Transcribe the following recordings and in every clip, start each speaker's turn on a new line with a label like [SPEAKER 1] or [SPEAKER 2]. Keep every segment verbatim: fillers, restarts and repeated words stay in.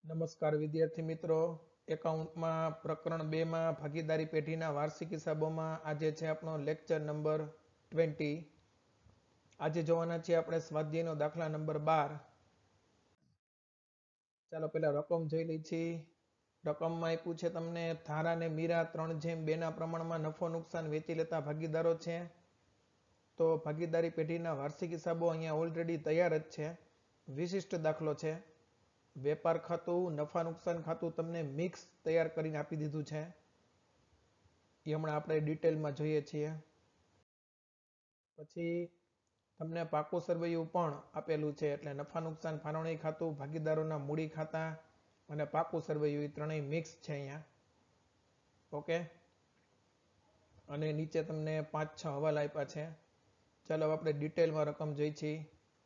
[SPEAKER 1] નમસ્કાર વિદ્યાર્થી મિત્રો, એકાઉન્ટમાં પ્રકરણ બે માં ભાગીદારી પેઢીના વાર્ષિક હિસાબોમાં આજે છે આપણો લેક્ચર નંબર ટ્વેન્ટી. આજે જોવાના છીએ આપણે સ્વાધ્યાયનો દાખલા નંબર બાર. ચાલો પહેલા રકમ જોઈ લઈ છીએ. રકમમાં આપ્યું છે તમને ધારા અને મીરા ત્રણ જેમ બે ના પ્રમાણમાં નફો નુકસાન વેચી લેતા ભાગીદારો છે. તો ભાગીદારી પેઢીના વાર્ષિક હિસાબો અહીંયા ઓલરેડી તૈયાર જ છે. વિશિષ્ટ દાખલો છે. વેપાર ખાતું, નફા નુકસાન ખાતું તમને મિક્સ તૈયાર કરીને આપી દીધું છે. એ હમણાં આપણે ડિટેલમાં જોઈએ છીએ. પછી તમને પાકું સરવૈયું પણ આપેલું છે, એટલે નફા નુકસાન ફાળવણી ખાતું, ભાગીદારોના મૂડી ખાતા અને પાકું સરવૈયું એ ત્રણેય મિક્સ છે અહીંયા. ઓકે, અને નીચે તમને પાંચ છ હવાલ આપ્યા છે. ચાલો આપણે ડિટેલમાં રકમ જોઈ છીએ.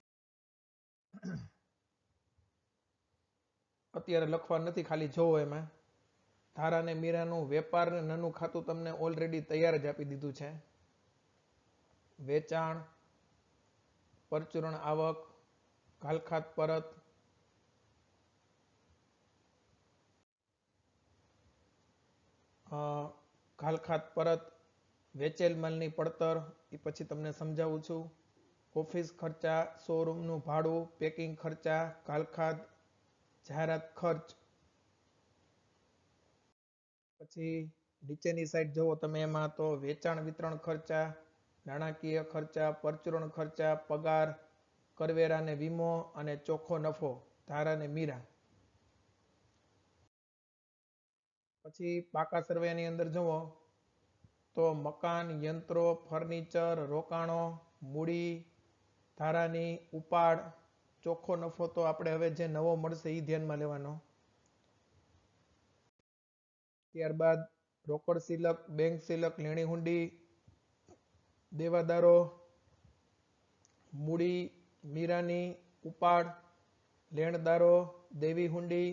[SPEAKER 1] અત્યારે લખવા નથી, ખાલી જોવો. એમાં ધારા અને મીરાનું વેપાર નાનું ખાતું તમને ઓલરેડી તૈયાર જ આપી દીધું છે. વેચાણ, પરચુરણ આવક, ઘાલખાત પરત, ઘાલખાત પરત, વેચેલ માલની પડતર, એ પછી તમને સમજાવું છું. ઓફિસ ખર્ચા, શોરૂમનું ભાડું, પેકિંગ ખર્ચા, ઘાલખાત, જાહેરાત ખર્ચ. પછી નીચેની સાઈડ જુઓ તમે, એમાં તો વેચાણ વિતરણ ખર્ચા, નાણાકીય ખર્ચા, પરચુરણ ખર્ચા, પગાર, કરવેરા ને વીમો અને ચોખ્ખો નફો ધારા અને મીરા. પછી પાકા સર્વેની અંદર જુઓ તો મકાન, યંત્રો, ફર્નિચર, રોકાણો, મૂડી, ધારાની ઉપાડ, ચોખ્ખો નફો તો આપણે હવે જે નવો મળશે એ ધ્યાનમાં લેવાનો. ત્યારબાદ રોકડ સિલક, બેંક સિલક, લેણી હુંડી, દેવાદારો, મૂડી, મીરાની ઉપાડ, લેણદારો, દેવી હુંડી.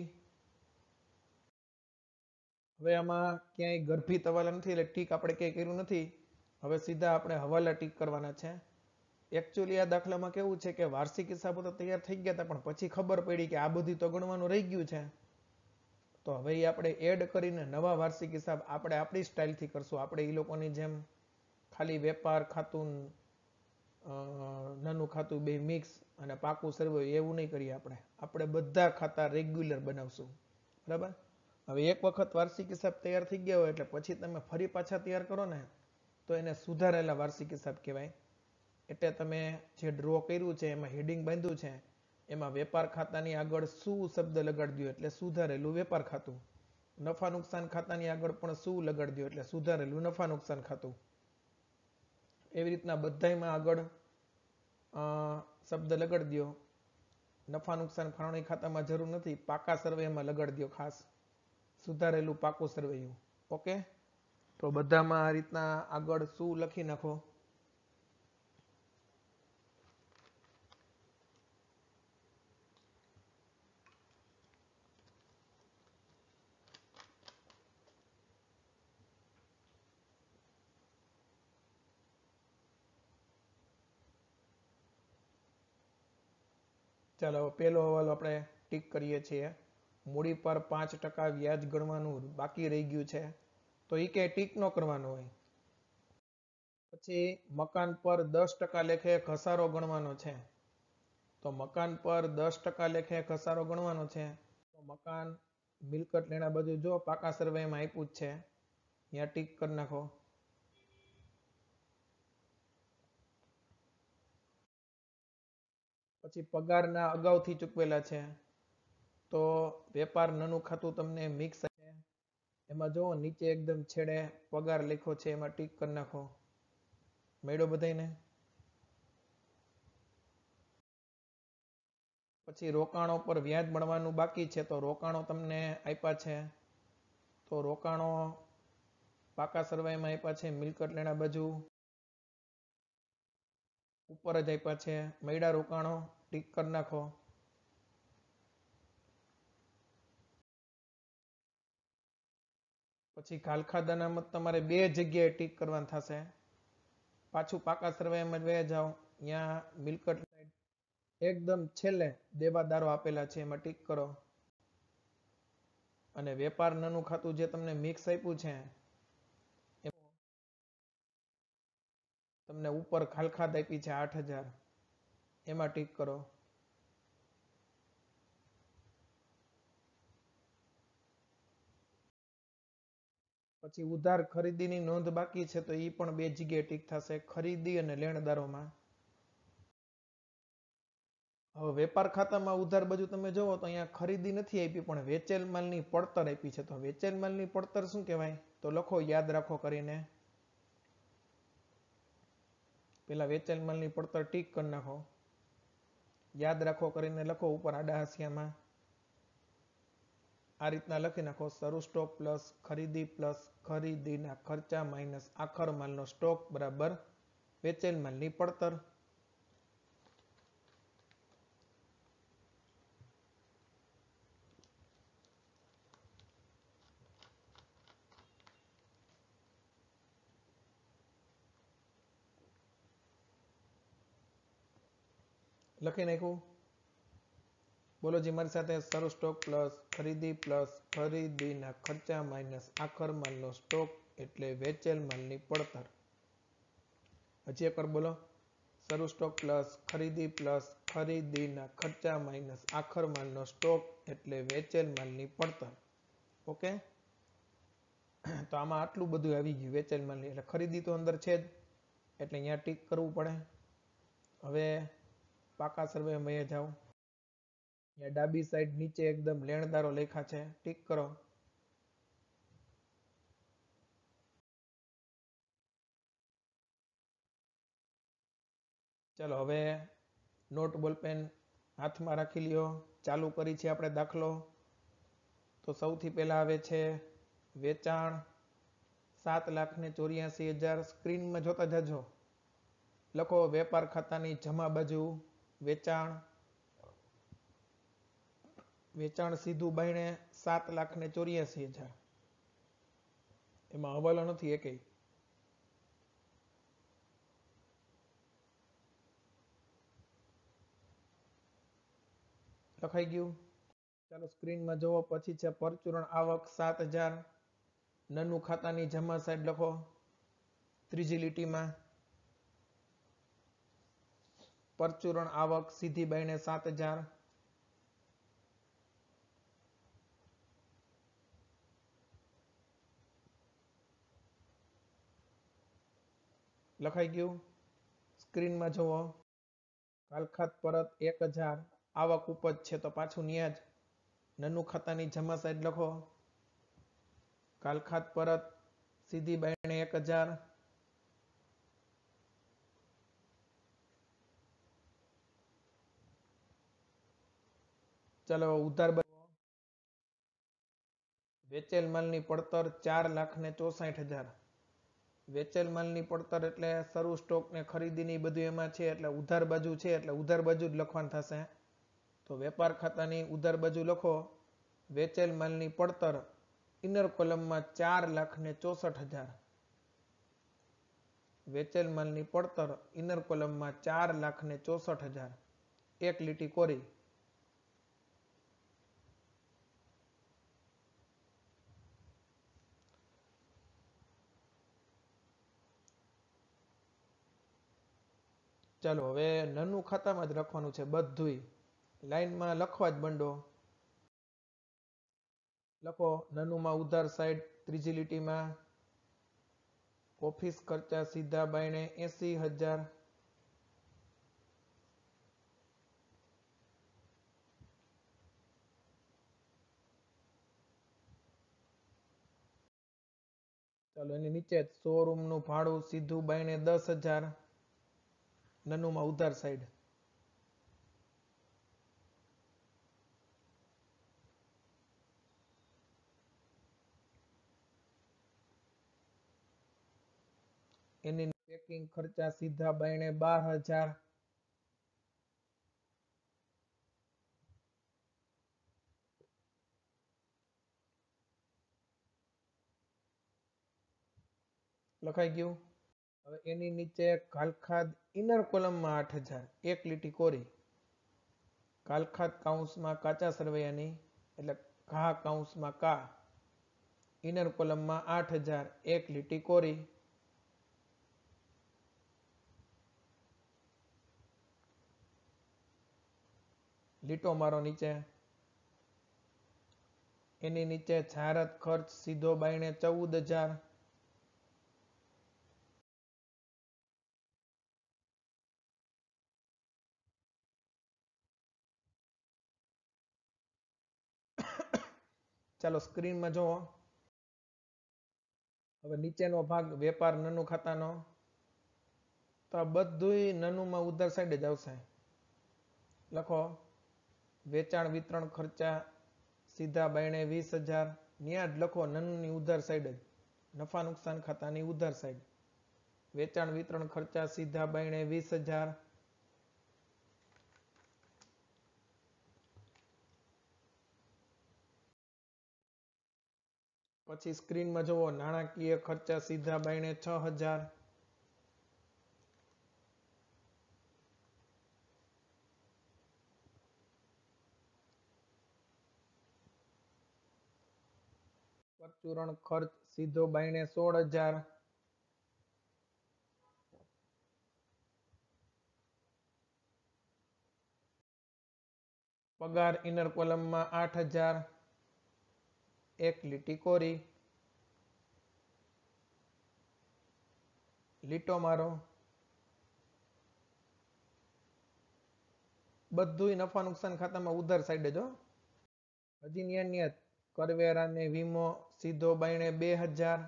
[SPEAKER 1] હવે આમાં ક્યાંય ગર્ભિત હવાલા નથી, એટલે ટીક આપણે ક્યાંય કર્યું નથી. હવે સીધા આપણે હવાલા ટીક કરવાના છે. એકચ્યુઅલી આ દાખલામાં કેવું છે કે વાર્ષિક હિસાબો તો તૈયાર થઈ ગયા હતા, પણ પછી ખબર પડી કે આ બધું તો ગણવાનું રહી ગયું છે. તો હવે એ આપણે એડ કરીને નવા વાર્ષિક હિસાબ આપણે આપણી સ્ટાઇલથી કરશું. આપણે એ લોકોની જેમ ખાલી વેપાર ખાતું, નાનું ખાતું બે મિક્સ અને પાકું સર્વે એવું નહીં કરીએ. આપણે આપણે બધા ખાતા રેગ્યુલર બનાવશું. બરાબર. હવે એક વખત વાર્ષિક હિસાબ તૈયાર થઈ ગયા હોય એટલે પછી તમે ફરી પાછા તૈયાર કરો ને તો એને સુધારેલા વાર્ષિક હિસાબ કહેવાય. એટલે તમે જે ડ્રો કર્યું છે એમાં હેડિંગ બાંધ્યું છે, એમાં વેપાર ખાતાની આગળ શું શબ્દ લગાડી દો એટલે સુધારેલું વેપાર ખાતું. નફા નુકસાન ખાતાની આગળ પણ શું લગાડી દો એટલે સુધારેલું નફા નુકસાન ખાતું. એવી રીતના બધામાં આગળ શબ્દ લગાડી દો. નફા નુકસાન ફાળવણી ખાતામાં જરૂર નથી, પાકા સર્વેમાં લગાડી દો ખાસ, સુધારેલું પાકું સર્વેયું. ઓકે, તો બધામાં આ રીતના આગળ શું લખી નાખો. ચાલો પહેલો હવાલો આપણે ટીક કરીએ છીએ. મૂડી પર પાંચ ટકા વ્યાજ ગણવાનું બાકી રહી ગયું છે, તો એ ક્યાંય ટીક ન કરવાનું હોય. પછી મકાન પર દસ ટકા લેખે ઘસારો ગણવાનો છે, તો મકાન પર દસ ટકા લેખે ઘસારો ગણવાનો છે. તો મકાન, મિલકત લેણા બધું જો પાકા સર્વેમાં આપ્યું જ છે, ત્યાં ટીક કરી નાખો. પછી પગારના અગાઉથી ચૂકવેલા છે, તો વેપાર નાનું ખાતું તમને મિક્સ છે, એમાં જો નીચે એકદમ છેડે પગાર લખ્યો છે, એમાં ટીક કરી નાખો. મેળો બધાને. પછી રોકાણો પર વ્યાજ મળવાનું બાકી છે, તો રોકાણો તમને આપ્યા છે, તો રોકાણો પાકા સર્વેમાં આપ્યા છે, મિલકત લેણા બાજુ ઉપર જ આપ્યા છે. મૈડા રોકાણો ટીક કરી નાખો. પછી ઘાલખાત અનામત તમારે બે જગ્યાએ ટીક કરવાનું થશે. પાછું પાકા સર્વેમાં વયા જાઓ, ત્યાં મિલકત એકદમ છેલ્લે દેવાદારો આપેલા છે, એમાં ટીક કરો. અને વેપાર નાનું ખાતું જે તમને મિક્સ આપ્યું છે તમને ઉપર ખાલખાત આપી છે આઠ હજાર, એમાં ટીક કરો. પછી ઉધાર ખરીદીની નોંધ બાકી છે તો એ પણ બે જગ્યાએ ટીક થશે, ખરીદી અને લેણદારોમાં. હવે વેપાર ખાતામાં ઉધાર બાજુ તમે જોવો તો અહીંયા ખરીદી નથી આપી પણ વેચેલ માલની પડતર આપી છે. તો વેચેલ માલની પડતર શું કહેવાય? તો લખો, યાદ રાખો કરીને. પેલા વેચેલ માલની પડતર ટીક કરી નાખો, યાદ રાખો કરીને લખો ઉપર આડા હાંસિયામાં. આ રીતના લખી નાખો, શરૂ સ્ટોક પ્લસ ખરીદી પ્લસ ખરીદીના ખર્ચા માઇનસ આખર માલનો સ્ટોક બરાબર વેચેલ માલની પડતર. લખી નાખ્યું? બોલો જી મારી સાથે, શરૂ સ્ટોક પ્લસ ખરીદી પ્લસ ખરીદીના ખર્ચા માઇનસ આખર માલનો સ્ટોક એટલે વેચેલ માલની પડતર. હજી એકવાર બોલો, શરૂ સ્ટોક પ્લસ ખરીદી પ્લસ ખરીદીના ખર્ચા માઇનસ આખર માલનો સ્ટોક એટલે વેચેલ માલની પડતર. ઓકે, તો આમાં આટલું બધું આવી ગયું વેચેલ માલની, એટલે ખરીદી તો અંદર છે જ એટલે અહીંયા ટીક કરવું પડે. હવે પાકા સર્વે માં જાઓ, અહીંયા ડાબી સાઈડ નીચે એકદમ લેણદારો લેખા છે, ટીક કરો. ચલો હવે નોટ બોલપેન હાથમાં રાખી લ્યો, ચાલુ કરી છે આપણે દાખલો. તો સૌથી પહેલા આવે છે વેચાણ સાત લાખ ને ચોર્યાસી હજાર. સ્ક્રીનમાં જોતા જજો, લખો વેપાર ખાતાની જમા બાજુ વેચાણ. વેચાણ સીધું બાયણે સાત લાખ ને ચોર્યાસી હજાર, એમાં હવાલો નથી એકેય. લખાઈ ગયું? ચાલો સ્ક્રીનમાં જુઓ. પછી છે પરચુરણ આવક સાત હજાર. નાનું ખાતાની જમા સાઈડ લખો ત્રીજી લીટીમાં. પરચુરણ આવક સીધી બાયણે સાત હજાર. લખાઈ ગયું? સ્ક્રીનમાં જુઓ. કાલખાત પરત એક હજાર. આવક ઉપજ છે તો પાછું ન્યા જ નાનું ખાતાની જમા સાઈડ લખો કાલખાત પરત સીધી બાયણે એક હજાર. ચલો ઉધાર વેચેલ માલની પડતર ચાર લાખ ને ચોસાઠ હજાર. વેચેલ માલની પડતર એટલે શરૂ સ્ટોક ને ખરીદીની બધું એમાં છે એટલે ઉધાર બાજુ છે એટલે ઉધાર બાજુ જ લખવાનું થશે. તો વેપાર ખાતાની ઉધાર બાજુ લખો વેચેલ માલની પડતર ઇનર કોલમમાં ચાર લાખ ને ચોસઠ હજાર. વેચેલ માલની પડતર ઇનર કોલમમાં ચાર લાખ ને ચોસઠ હજાર. એક લીટી કોરી. ચાલો હવે નાનું ખાતામાં જ લખવાનું છે બધુંય. લાઈનમાં લખવા જ બંડો. લખો નાનુંમાં ઉધાર સાઈડ ત્રીજી લીટીમાં ઓફિસ ખર્ચા સીધા બાયણે એસી હજાર. ચાલો એની નીચે શોરૂમ નું ભાડું સીધું બાયણે દસ હજાર. નાનુંમાં ઉધાર સાઈડ. એની પેકિંગ ખર્ચા સીધા બાયણે બાર હજાર. લખાઈ ગયું? હવે એની નીચે કાલખાત ઇનર કોલમમાં આઠ હજાર. એક લીટી કોરી. કાલખાત કાઉન્સમાં કાચા સરવૈયાની એટલે ઘા કૌંસમાં કા ઇનર કોલમમાં આઠ હજાર એક લીટી કોરી લીટો મારો નીચે એની નીચે જાહેરાત ખર્ચ સીધો બાયણે ચૌદ હજાર ચાલો સ્ક્રીનમાં જુઓ હવે નીચેનો ભાગ વેપાર નાનું ખાતાનો તો આ બધુંય નાનુંમાં ઉધાર સાઈડ જ આવશે લખો વેચાણ વિતરણ ખર્ચા સીધા બાયણે વીસ હજાર ન્યા જ લખો નાનુંની ઉધાર સાઈડ જ નફા નુકસાન ખાતાની ઉધાર સાઈડ વેચાણ વિતરણ ખર્ચા સીધા બાયણે વીસ હજાર પછી સ્ક્રીનમાં જુઓ નાણાકીય ખર્ચા સીધા બાયણે છ હજાર પરચુરણ ખર્ચ સીધો બાયણે સોળ હજાર પગાર ઇનર કોલમમાં આઠ હજાર એક લીટી કોરી લીટો મારો બધુંય નફા નુકસાન ખાતામાં ઉધાર સાઈડ જ હજી ન્યા ન્યા કરવેરા ને વીમો સીધો બાયણે બે હજાર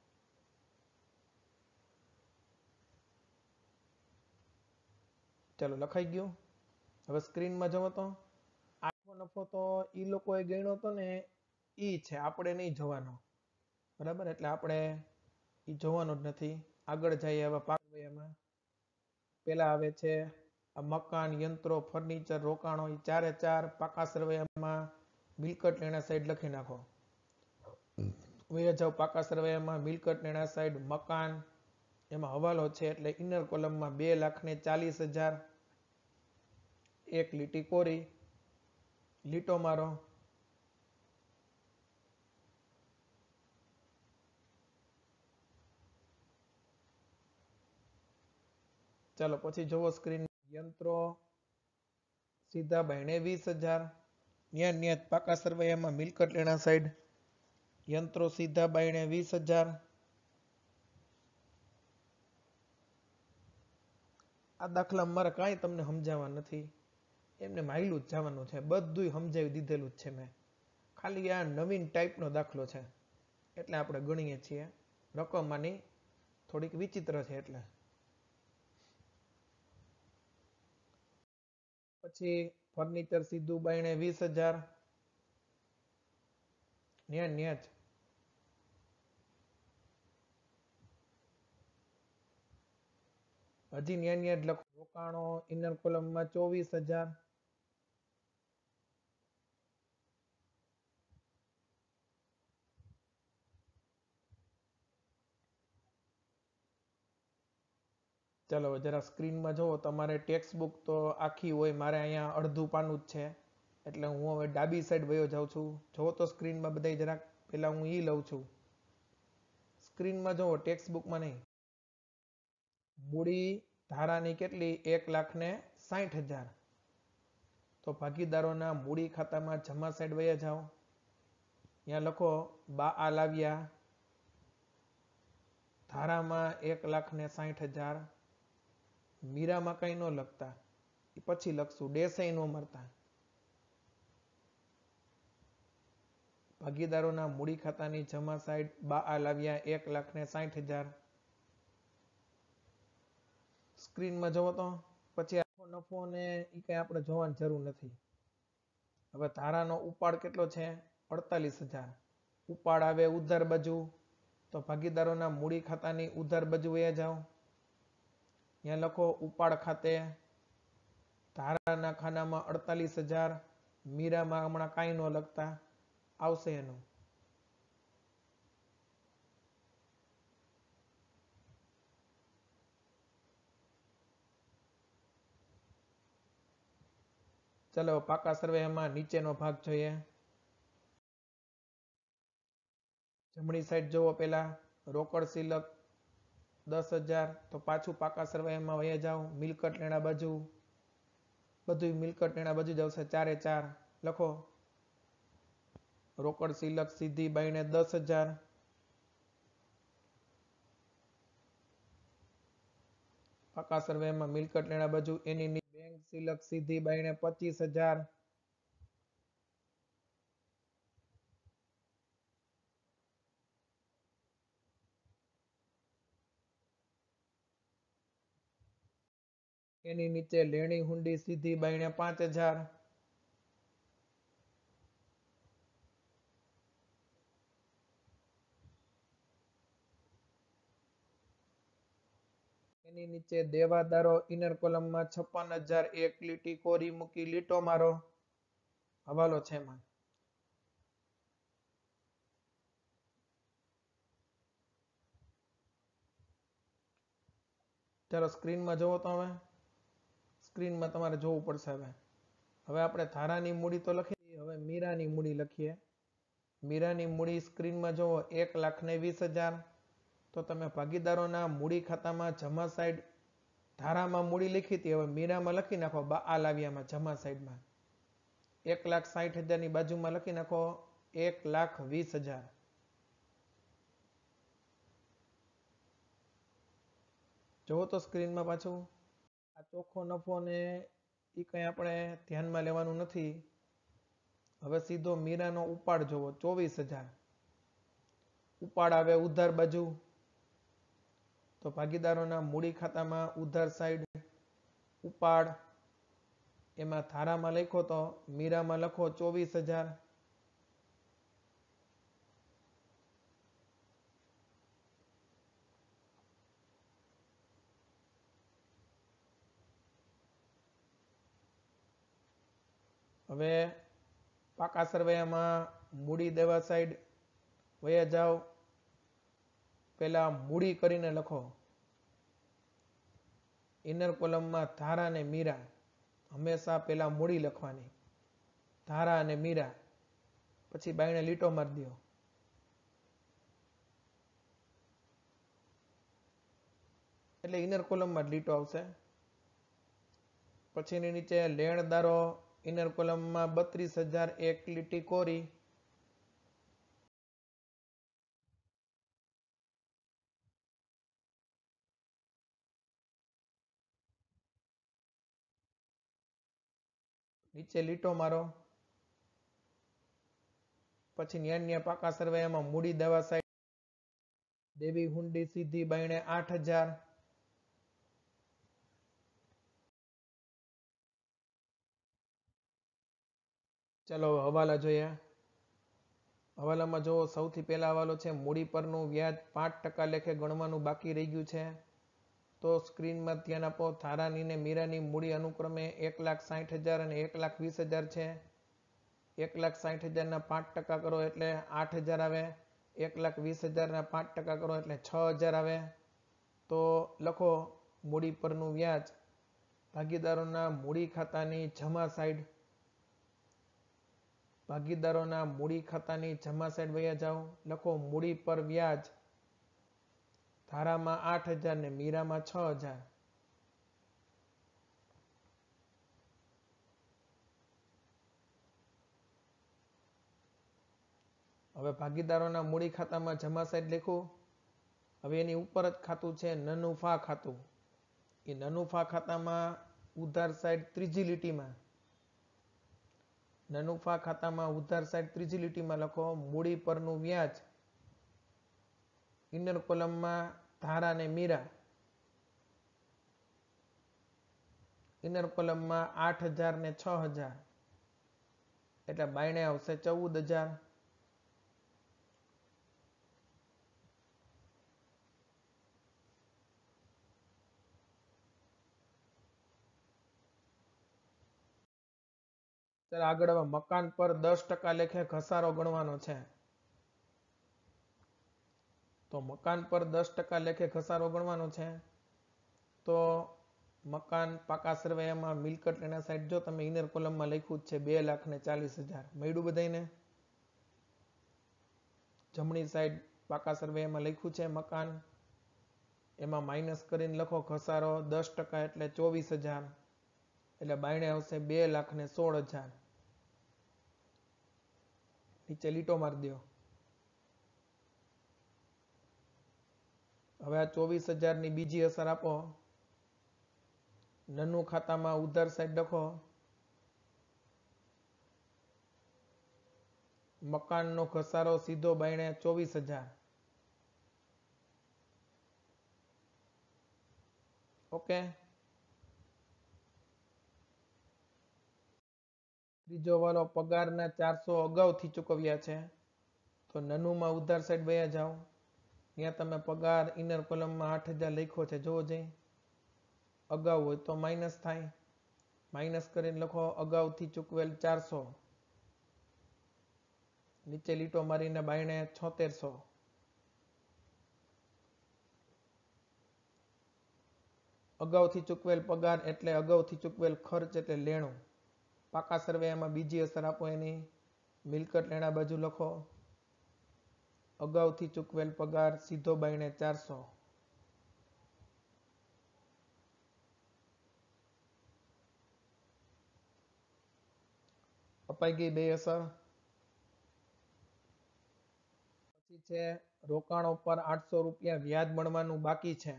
[SPEAKER 1] ચાલો લખાઈ ગયું હવે સ્ક્રીનમાં જવો તો આખો નફો તો ઈ લોકોએ ગણ્યો હતો ને ઈ છે આપણે નહીં જોવાનો બરાબર એટલે આપણે ઈ જોવાનો જ નથી આગળ જઈએ હવે પાક વ્યયમાં પેલા આવે છે મકાન યંત્રો ફર્નિચર રોકાણો એ ચારે ચાર પાકા સરવૈયામાં મિલકત લેણા સાઈડ લખી નાખો વયા જાવ પાકા સરવૈયામાં મિલકત લેણા સાઈડ મકાન એમાં હવાલો છે એટલે ઇનર કોલમમાં બે લાખ ને ચાલીસ હજાર એક લીટી કોરી લીટો મારો ચાલો પછી જુઓ સ્ક્રીન યંત્રો સીધા બાયણે વીસ હજાર ન્યા ન્યા પાકા સરવૈયામાં મિલકત લેણા સાઈડ યંત્રો સીધા બાયણે વીસ હજાર આ દાખલા મારે કાંઈ તમને સમજાવવા નથી એમને માયલું જ જવાનું છે બધું સમજાવી દીધેલું જ છે મેં ખાલી આ નવીન ટાઈપનો દાખલો છે એટલે આપણે ગણીએ છીએ રકમમાંની થોડીક વિચિત્ર છે એટલે પછી ફર્નિચર સીધું બાયણે વીસ હજાર ન્યા ન્યા જ હજી ન્યા ન્યા જ લખો રોકાણો ઇનર કોલમમાં ચોવીસ હજાર ચાલો જરા સ્ક્રીનમાં જુઓ તમારે ટેક્સ્ટ બુક તો આખી હોય મારે અહીંયા અડધું પાનું જ છે એટલે હું હવે ડાબી સાઈડ વયો જાઉં છું જો તો સ્ક્રીનમાં બધાય જરાક પેલા હું ઈ લઉં છું સ્ક્રીનમાં જુઓ ટેક્સ્ટ બુકમાં નહીં મૂડી ધારાની કેટલી એક લાખ ને સાઠ હજાર તો ભાગીદારોના મૂડી ખાતામાં જમા સાઈડ વયા જાઓ ત્યાં લખો બા આ લાવ્યા ધારામાં એક લાખ ને સાઠ હજાર મીરામાં કઈ ન લખતા પછી લખશું ડેસાઈ નો મળતા ભાગીદારોના મૂડી ખાતાની જમા સાઈડ બા આ લાવ્યા એક લાખ ને સાઠ હજાર સ્ક્રીનમાં જુઓ તો પછી આખો નફો ને એ કઈ આપણે જોવાની જરૂર નથી હવે ધારાનો ઉપાડ કેટલો છે અડતાલીસ હજાર ઉપાડ આવે ઉધાર બાજુ તો ભાગીદારોના મૂડી ખાતાની ઉધાર બાજુ વયા જાઓ ત્યાં લખો ઉપાડ ખાતે ધારાના ખાનામાં અડતાલીસ હજાર મીરામાં હમણાં કાંઈ ન લખતા આવશે એનું ચલો પાકા સરવૈયામાં નીચેનો ભાગ જોઈએ જમણી સાઈડ જોવો પેલા રોકડ સિલક દસ હજાર, તો પાછું પાકા સરવાયામાં વયા જાઓ, મિલકત લેણા બાજુ બધું મિલકત લેણા બાજુ જ આવશે, ચારે ચાર લખો. રોકડ સિલક સીધી બાઈને દસ હજાર, પાકા સરવાયામાં મિલકત લેણા બાજુ એની બેંક સિલક સીધી બાઈને પચીસ હજાર, એની નીચે લેણી હુંડી સીધી બાઈને પાંચ હજાર, એની નીચે દેવાદારો ઇનર કોલમમાં છપ્પન હજાર, એક લીટી કોરી મૂકી લીટો મારો, હવાલો છે એમાં. ચાલો સ્ક્રીનમાં જોવો તો હવે સ્ક્રીનમાં તમારે જોવું પડશે. હવે હવે આપણે ધારાની મૂડી તો લખી, હવે મીરાની મૂડી લખીએ. મીરાની મૂડી સ્ક્રીનમાં જોવો એક લાખ ને વીસ હજાર. તો તમે ભાગીદારોના મૂડી ખાતામાં જમા સાઈડ ધારામાં મૂડી લખી હતી, હવે મીરામાં લખી નાખો આ લાવ્યામાં જમા સાઈડમાં એક લાખ સાઠ હજારની બાજુમાં લખી નાખો એક લાખ વીસ હજાર. જોવો તો સ્ક્રીનમાં પાછું આ ચોખ્ખો નફો ને એ કંઈ આપણે ધ્યાનમાં લેવાનું નથી. હવે સીધો મીરાનો ઉપાડ જોવો ચોવીસ હજાર. ઉપાડ આવે ઉધાર બાજુ, તો ભાગીદારોના મૂડી ખાતામાં ઉધાર સાઈડ ઉપાડ, એમાં ધારામાં લખો તો મીરામાં લખો ચોવીસ હજાર. હવે પાકા સરવૈયામાં મૂડી દેવા સાઈડ વયા જાઓ, પેલા મૂડી કરીને લખો. ઇનર કોલમમાં ધારા અને મીરા, હંમેશા પેલા મૂડી લખવાની, ધારા અને મીરા, પછી બાયણે લીટો મારી દો. એટલે ઇનર કોલમમાં જ લીટો આવશે. પછી એની નીચે લેણદારો ઇનર કોલમમાં બત્રીસ હજાર, એક લીટી કોરી, નીચે લીટો મારો. પછી ન્યા પાકા સરવૈયામાં મૂડી દેવા સાઈડ દેવી હુંડી સીધી બાયણે આઠ હજાર, ચલો હવાલા જોઈએ. હવાલામાં જો સૌથી પહેલા હવાલો છે મૂડી પરનું વ્યાજ પાંચ ટકા લેખે ગણવાનું બાકી રહી ગયું છે. તો સ્ક્રીનમાં ધ્યાન આપો, ધારાની ને મીરાની મૂડી અનુક્રમે એક લાખ સાઠ હજાર અને એક લાખ વીસ હજાર છે. એક લાખ સાઠ હજારના પાંચ ટકા કરો એટલે આઠ હજાર આવે. એક લાખ વીસ હજારના પાંચ ટકા કરો એટલે છ હજાર આવે. તો લખો મૂડી પરનું વ્યાજ ભાગીદારોના મૂડી ખાતાની જમા સાઈડ, ભાગીદારોના મૂડી ખાતાની જમા સાઈડ વયા જાઓ, લખો મૂડી પર વ્યાજ ધારામાં આઠ હજાર ને મીરામાં છ હજાર. હવે ભાગીદારોના મૂડી ખાતામાં જમા સાઈડ લખું. હવે એની ઉપર જ ખાતું છે નનુફા ખાતું. એ નનુફા ખાતામાં ઉધાર સાઈડ ત્રીજી લીટીમાં, નનુફા ખાતામાં ઉધાર સાઈડ ત્રીજી લીટીમાં લખો મૂડી પરનું વ્યાજ ઇનર કોલમમાં ધારા ને મીરા, ઇનર કોલમમાં આઠ હજાર ને છ હજાર, એટલે બાયણે આવશે ચૌદ હજાર. આગળ હવે મકાન પર દસ ટકા લેખે ઘસારો ગણવાનો છે. તો મકાન પર દસ ટકા લેખે ઘસારો ગણવાનો છે. તો મકાન પાકા સરવૈયામાં મિલકત લેણા સાઈડ જો તમે ઇનર કોલમમાં લખ્યું જ છે બે લાખ ને ચાલીસ હજાર. મળ્યું બધાને? જમણી સાઈડ પાકા સરવૈયામાં લખ્યું છે મકાન, એમાં માઇનસ કરીને લખો ઘસારો દસ ટકા એટલે ચોવીસ હજાર, એટલે બાયણે આવશે બે લાખ ને સોળ હજાર. નીચે લીટો મારી દો. હવે આ ચોવીસ હજાર ની બીજી અસર આપો. નન્નું ખાતામાં ઉધાર સાઈડ લખો મકાનનો ઘસારો સીધો બાયણે ચોવીસ હજાર. ઓકે. ત્રીજો વાળો પગારના ચારસો અગાઉથી ચૂકવ્યા છે, તો નન્નુમાં ઉધાર સાઈડ વયા જાઓ. ત્યાં તમે પગાર ઇનર કોલમમાં આઠ હજાર લખ્યો છે, જોવો જઈ. અગાઉ હોય તો માઇનસ થાય, માઇનસ કરીને લખો અગાઉથી ચૂકવેલ ચારસો. નીચે લીટો મારીને બાયણે છોતેરસો. અગાઉથી ચૂકવેલ પગાર એટલે અગાઉથી ચૂકવેલ ખર્ચ એટલે લેણું. પાકા સરવૈયામાં બીજી અસર આપો એની મિલકત લેણા બાજુ લખો અગાઉથી ચૂકવેલ પગાર સીધો બાયણે ચારસો. અપાઈ ગઈ બે અસર. પછી છે રોકાણો પર આઠસો રૂપિયા વ્યાજ મળવાનું બાકી છે,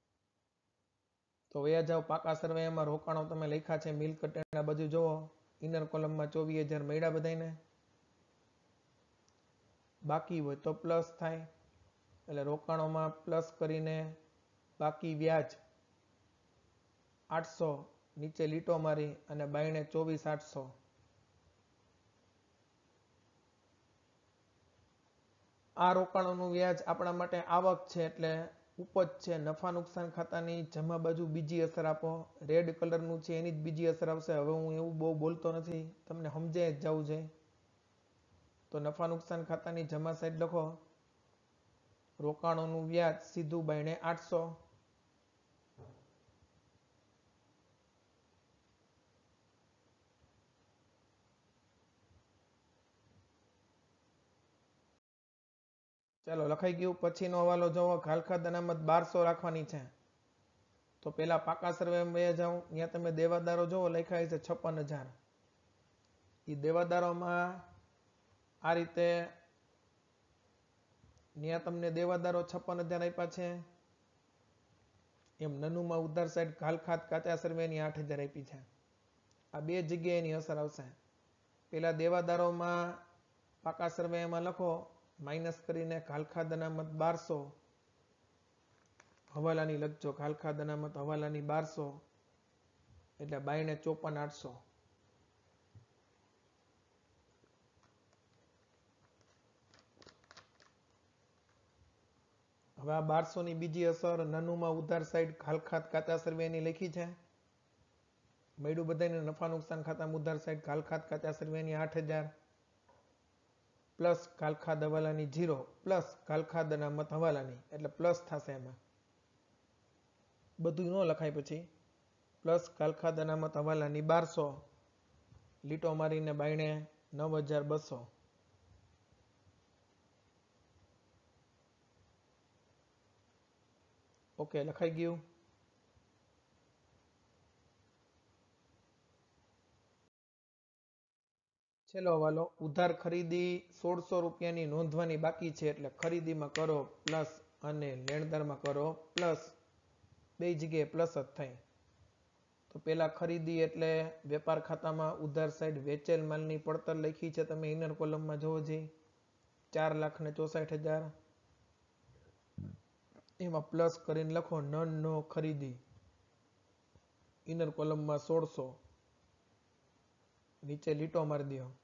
[SPEAKER 1] તો વ્યાજ જાવ પાકા સરવૈયામાં રોકાણો તમે લખ્યા છે મિલકત લેણા બાજુ જોવો. ઇનર કોલમમાં ચોવીસ હજાર મળ્યા બધાને. બાકી હોય તો પ્લસ થાય, એટલે રોકાણોમાં પ્લસ કરીને બાકી વ્યાજ આઠસો. નીચે લીટો મારી અને બાયણે ચોવીસ આઠસો. આ રોકાણોનું વ્યાજ આપણા માટે આવક છે એટલે ઉપજ છે. નફા નુકસાન ખાતાની જમા બાજુ બીજી અસર આપો. રેડ કલરનું છે એની જ બીજી અસર આવશે. હવે હું એવું બહુ બોલતો નથી, તમને સમજાય જ જવું જોઈએ. તો નફા નુકસાન ખાતાની જમા સાઈડ લખો રોકાણોનું વ્યાજ સીધું બાયણે આઠસો. ચાલો લખાઈ ગયું. પછીનો હવાલો જોવો. ખાલખાદ અનામત બારસો રાખવાની છે, તો પેલા પાકા સરવૈયામાં જાઉં. ત્યાં તમે દેવાદારો જોવો લખાય છે છપ્પન હજાર. એ દેવાદારોમાં આ રીતે ત્યાં તમને દેવાદારો છપ્પન હજાર આપ્યા છે, એમ નન્નુમાં ઉધાર સાઈડ ખાલખાત કાચા સરવૈયાની આઠ હજાર આપી છે. આ બે જગ્યાએ એની અસર આવશે. પેલા દેવાદારોમાં પાકા સરવૈયામાં લખો માઇનસ કરીને ખાલખાદ અનામત બારસો. હવાલાની લખજો ખાલખાદ અનામત હવાલાની બારસો, એટલે બાયણે ચોપન આઠસો. હવે આ બારસો ની બીજી અસર નન્નુમાં ઉધાર સાઈડ ખાલખાત કાચા સરવૈયાની લખી છે. મળ્યું બધાને નફા નુકસાન ખાતા ઉધાર સાઈડ ખાલખાત કાચા સરવૈયાની આઠ હજાર પ્લસ ખાલખાદ હવાલાની જીરો પ્લસ ખાલખાદ અનામત હવાલાની, એટલે પ્લસ થશે. એમાં બધું ન લખાય. પછી પ્લસ ખાલખાદ અનામત હવાલાની બારસો. લીટો મારીને બાયણે નવ હજાર બસો. ઓકે, લખાઈ ગયું. છેલ્લો હવાલો ઉધાર ખરીદી સોળસો રૂપિયાની નોંધવાની બાકી છે, એટલે ખરીદીમાં કરો પ્લસ અને લેણદારમાં કરો પ્લસ. બે જગ્યાએ પ્લસ જ થાય. તો પેલા ખરીદી એટલે વેપાર ખાતામાં ઉધાર સાઈડ વેચેલ માલની પડતર લખી છે, તમે ઇનર કોલમમાં જોવો જઈ ચાર લાખ ને ચોસાઠ હજાર. એમાં પ્લસ કરીને લખો નન નો ખરીદી ઇનર કોલમમાં સોળસો. નીચે લીટો મારી દો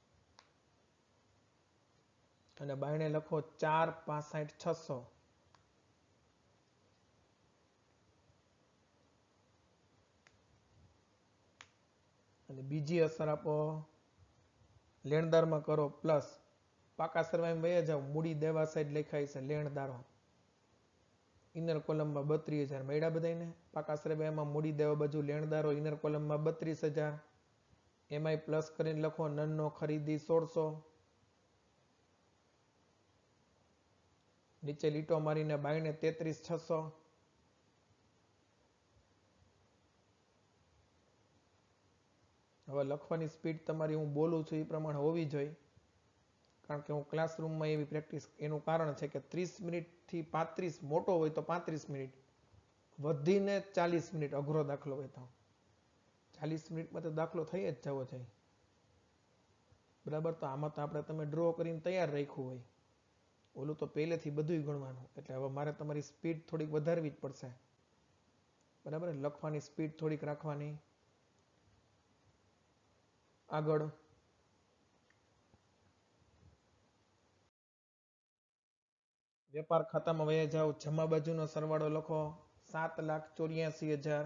[SPEAKER 1] અને બાયણે લખો ચાર પાસઠ છસો. અને બીજી અસર આપો લેણદારમાં કરો પ્લસ. પાકા સરવાઈમાં વયા જાવ. મૂડી દેવા સાઈડ લખાય છે લેણદારો. ઇનર કોલમમાં બત્રીસ હજાર મળ્યા બધાને. પાકા સરવાઈમાં મૂડી દેવા બાજુ લેણદારો ઇનર કોલમમાં બત્રીસ હજાર. એમાંય પ્લસ કરીને લખો નનનો ખરીદી સોળસો. નીચે લીટો મારીને બાયણે તેત્રીસ છસો. હવે લખવાની સ્પીડ તમારી હું બોલું છું એ પ્રમાણે હોવી જોઈએ, કારણ કે હું ક્લાસરૂમમાં એવી પ્રેક્ટિસ, એનું કારણ છે કે ત્રીસ મિનિટથી પાંત્રીસ મોટો હોય તો પાંત્રીસ મિનિટ, વધીને ચાલીસ મિનિટ અઘરો દાખલો હોય તો ચાલીસ મિનિટમાં તો દાખલો થઈ જ જવો જોઈએ. બરાબર. તો આમાં તો આપણે તમે ડ્રો કરીને તૈયાર રાખ્યું હોય, ઓલું તો પહેલેથી બધું ગણવાનું. એટલે હવે મારે તમારી સ્પીડ થોડીક વધારવી જ પડશે. બરાબર. લખવાની સ્પીડ થોડીક રાખવાની. આગળ વેપાર ખાતામાં વયા જાઓ. જમા બાજુનો સરવાળો લખો સાત લાખ ચોર્યાસી હજાર.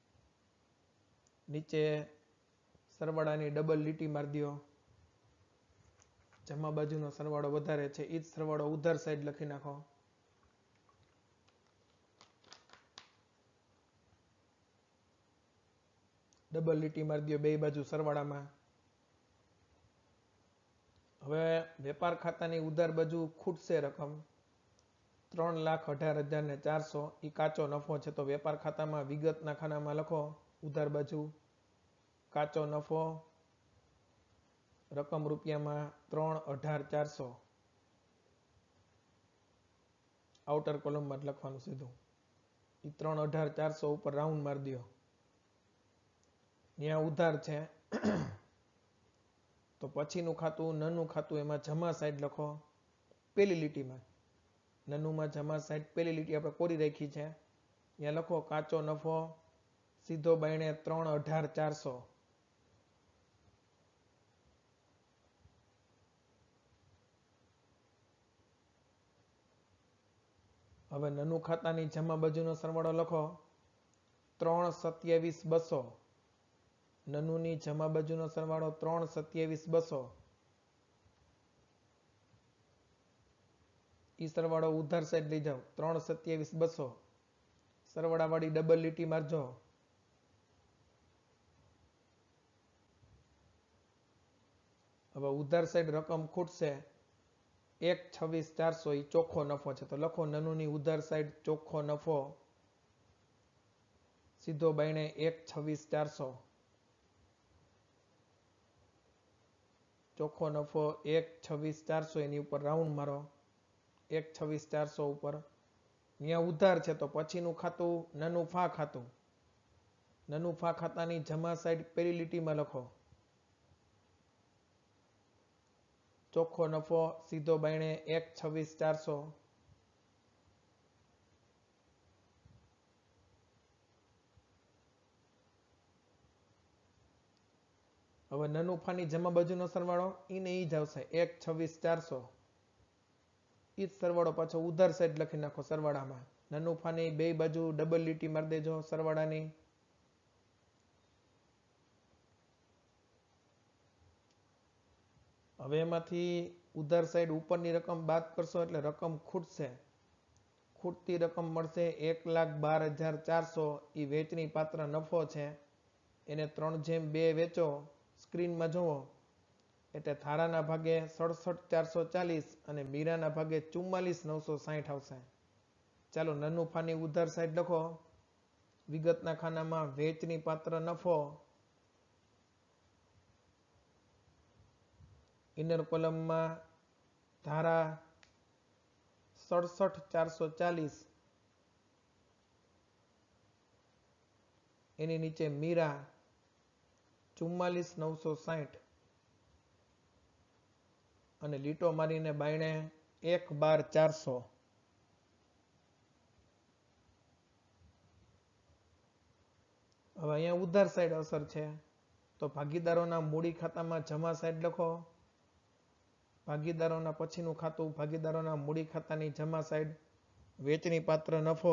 [SPEAKER 1] નીચે સરવાળાની ડબલ લીટી મારી દો. જમા બાજુનો સરવાળો વધારે છે એ જ સરવાળો ઉધાર સાઈડ લખી નાખો. ડબલ લીટી મારી દો બે બાજુ સરવાળામાં. હવે વેપાર ખાતાની ઉધાર બાજુ ખૂટશે રકમ ત્રણ લાખ અઢાર હજાર ને ચારસો. એ કાચો નફો છે તો વેપાર ખાતામાં વિગતના ખાનામાં લખો ઉધાર બાજુ કાચો નફો રકમ રૂપિયામાં ત્રણ અઢાર ચારસો. આઉટર કોલમમાં જ લખવાનું સીધું. એ ત્રણ અઢાર ચારસો ઉપર રાઉન્ડ મારી દો. ત્યાં ઉધાર છે તો પછીનું ખાતું નનું ખાતું એમાં જમા સાઈડ લખો પેલી લીટીમાં. નનુંમાં જમા સાઈડ પેલી લીટી આપણે કોરી રાખી છે, ત્યાં લખો કાચો નફો સીધો બાયણે ત્રણ અઢાર ચારસો. હવે નનું ખાતાની જમા બાજુનો સરવાળો લખો ત્રણ સત્યાવીસ બસો. નનુની જમા બાજુનો સરવાળો ત્રણ સત્યાવીસ બસો. ઈ સરવાળો ઉધાર સાઈડ લઈ જાઓ ત્રણ સત્યાવીસ બસો. સરવાળા વાળી ડબલ લીટી મારજો. હવે ઉધાર સાઈડ રકમ ખૂટશે એક છવ્વીસ ચારસો. એ ચોખ્ખો નફો છે તો લખો નનુની ઉધાર સાઈડ ચોખ્ખો નફો સીધો બાયણે એક છવ્વીસ ચારસો. ચોખ્ખો નફો એક છવ્વીસ ચારસો. એની ઉપર રાઉન્ડ મારો એક છવ્વીસ ચારસો ઉપર. ત્યાં ઉધાર છે તો પછીનું ખાતું નનું ફા ખાતું. નનું ફા ખાતાની જમા સાઈડ પેલી લીટીમાં લખો ચોખ્ખો નફો સીધો બાયણે એક છવ્વીસ ચારસો. હવે નનું ફાની જમા બાજુનો સરવાળો ઈને ઈ જ આવશે એક છવ્વીસ ચારસો. ઈ જ સરવાળો પાછો ઉધાર સાઈડ લખી નાખો સરવાળામાં. નનું ફાની બે બાજુ ડબલ લીટી મારી દેજો સરવાળાની. હવે એમાંથી ઉધાર સાઈડ ઉપરની રકમ બાદ કરશો એટલે રકમ ખૂટશે. ખૂટતી રકમ મળશે એક લાખ બાર હજાર ચારસો. એ વેચણી પાત્ર નફો છે. એને ત્રણ જેમ બે વેચો. સ્ક્રીનમાં જુઓ એટલે થારાના ભાગે સડસઠ ચારસો ચાલીસ અને મીરાના ભાગે ચુમ્માલીસ નવસો સાહીઠ આવશે. ચાલો નનું ફાની ઉધાર સાઈડ લખો. વિગતના ખાનામાં વેચની પાત્ર નફો. ઇનર કોલમમાં ધારા સડસઠ ચારસો ચાલીસ. એની નીચે મીરા ચુમ્માલીસ નવસો સાહીઠ અને લીટો મારીને બાયણે એક બાર ચારસો. હવે અહીંયા ઉધાર સાઈડ અસર છે તો ભાગીદારોના મૂડી ખાતામાં જમા સાઈડ લખો. ભાગીદારોના પછીનું ખાતું ભાગીદારોના મૂડી ખાતાની જમા સાઈડ વેચણી પાત્ર નફો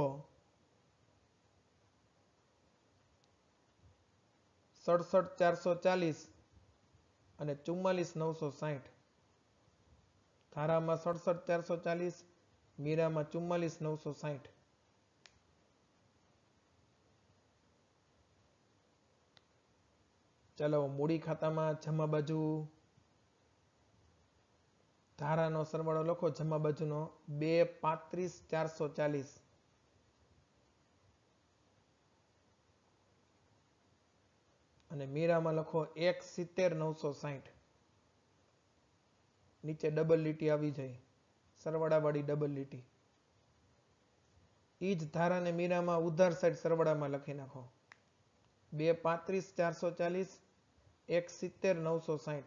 [SPEAKER 1] સડસઠ ચારસો ચાલીસ અને ચુમ્માલીસ નવસો સાહીઠ. ધારામાં સડસઠ ચારસો ચાલીસ, મીરામાં ચુમ્માલીસ નવસો સાહીઠ. ચાલો મૂડી ખાતામાં જમા બાજુ ધારાનો સરવાળો લખો જમા બાજુનો બે પાંત્રીસ ચારસો ચાલીસ અને મીરામાં લખો એક સિત્તેર નવસો સાઠ. નીચે ડબલ લીટી આવી જાય, સરવાળાવાળી ડબલ લીટી. ઈ જ ધારાને મીરામાં ઉધાર સાઈડ સરવાળામાં લખી નાખો. બે પાંત્રીસ ચારસો ચાલીસ એક સિત્તેર નવસો સાઠ.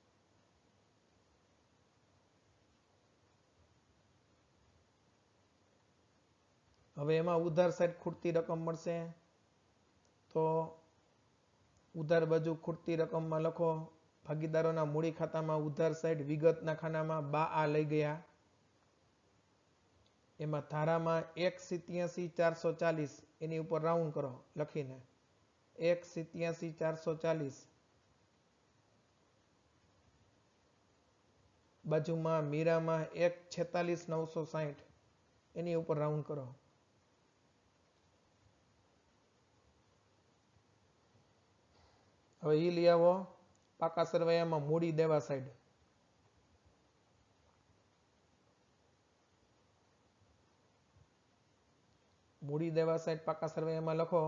[SPEAKER 1] હવે એમાં ઉધાર સાઈડ ખૂટતી રકમ મળશે તો ઉધાર બાજુ ખૂટતી રકમમાં લખો ભાગીદારોના મૂડી ખાતામાં ઉધાર સાઈડ વિગતના ખાનામાં બા આ લઈ ગયા. એમાં ધારામાં એક સિત્યાસી ચારસો ચાલીસ એની ઉપર રાઉન્ડ કરો લખીને એક સિત્યાસી ચારસો ચાલીસ. બાજુમાં મીરામાં એક છેતાલીસ નવસો સાઠ એની ઉપર રાઉન્ડ કરો. હવે ઈ લઈ આવો પાકા સરવૈયામાં મૂડી દેવા સાઈડ. મૂડી દેવા સાઈડ પાકા સરવૈયામાં લખો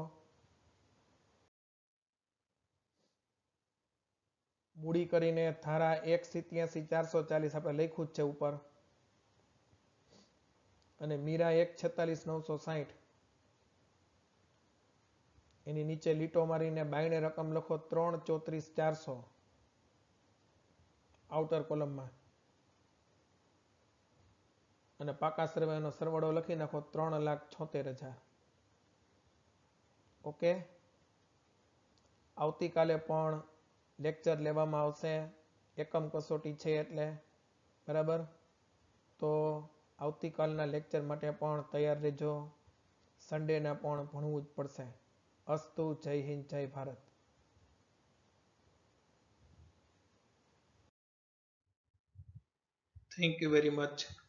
[SPEAKER 1] મૂડી કરીને ધારા એક સિત્યાસી ચારસો ચાલીસ આપણે લખ્યું જ છે ઉપર અને મીરા એક છેતાલીસ નવસો સાઠ એની નીચે લીટો મારીને બાયણે રકમ લખો ત્રણ ચોત્રીસ ચારસો આઉટર કોલમમાં અને પાકા સરવૈયાનો સરવાળો લખી નાખો ત્રણ લાખ છોતેર હજાર. ઓકે. આવતીકાલે પણ લેક્ચર લેવામાં આવશે, એકમ કસોટી છે એટલે બરાબર. તો આવતીકાલના લેક્ચર માટે પણ તૈયાર રહેજો. સન્ડેના પણ ભણવું જ પડશે. અસ્તુ. જય હિન્દ, જય Bharat. Thank you very much.